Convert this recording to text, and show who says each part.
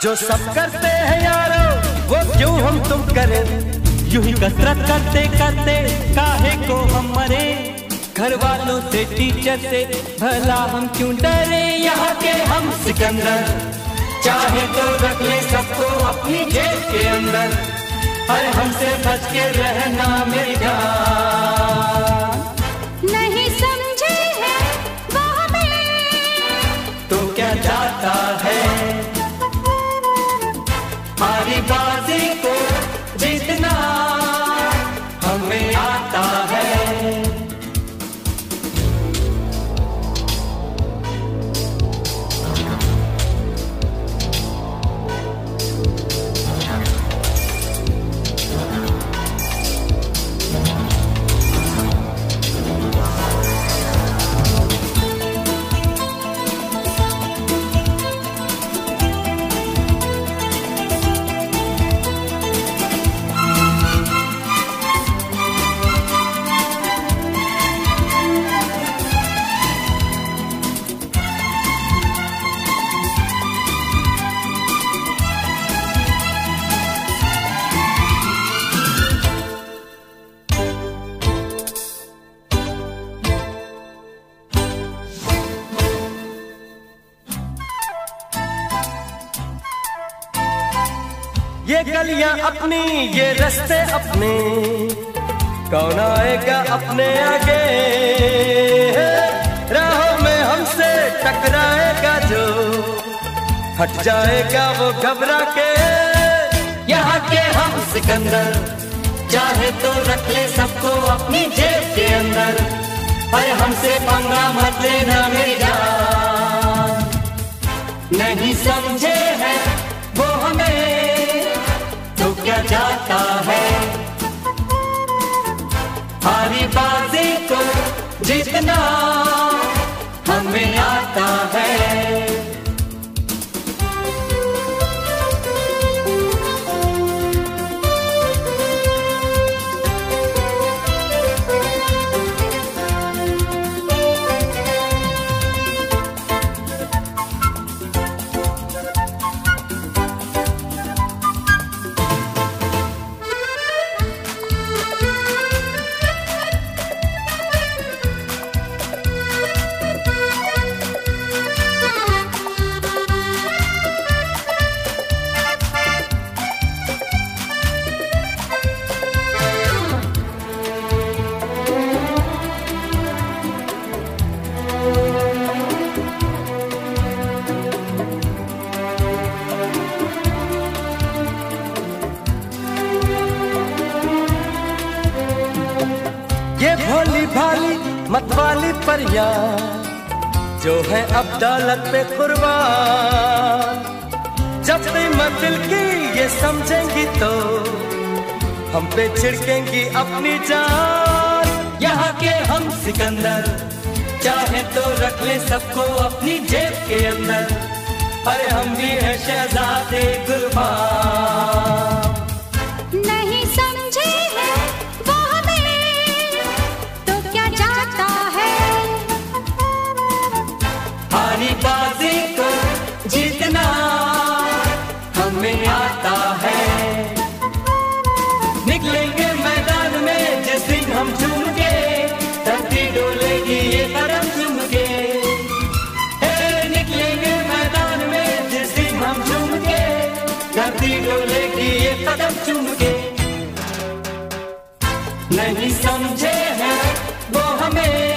Speaker 1: जो सब करते हैं यारो वो क्यों हम तुम करें, यूं ही कसरत करते करते काहे को हम मरे। घर वालों से टीचर से भला हम क्यों डरे, यहाँ के हम सिकंदर चाहे तो रख ले सबको अपनी जेब के अंदर। अरे हमसे बच के रहना मेरी जान,
Speaker 2: नहीं समझे हैं वो हमें
Speaker 1: तो क्या जाता है। हमारी बाजी को जीतना हमें आता है। ये गलियां अपनी ये रास्ते अपने, कौन आएगा अपने आगे। राहों में हमसे टकराएगा जो, हट जाएगा वो घबरा के। यहाँ के हम सिकंदर चाहे तो रख ले सबको अपनी जेब के अंदर। अरे हमसे पंगा मत लेना मेरी जान, नहीं समझे हैं वो हमें तो क्या जाता है। हमारी बाजी को जीतना हमें आता है। ये भोली भाली मतवाली परियां जो है अब दौलत पे कुर्बान, जब कीमत दिल की ये समझेंगी तो हम पे छिड़केंगी अपनी जान। यहाँ के हम सिकंदर चाहे तो रख ले सबको अपनी जेब के अंदर। अरे हम भी है शहजादे कुर्बान,
Speaker 2: नहीं समझे हैं वो हमें तो क्या जाता है।
Speaker 1: हमारी बाजी को जीतना हमें आता है। निकलेंगे मैदान में जिस दिन हम झूम के, धरती डोलेगी ये कदम चूम के। निकलेंगे मैदान में जिस दिन हम झूम के, धरती डोलेगी ये कदम चूम के। नहीं समझे हैं वो हमें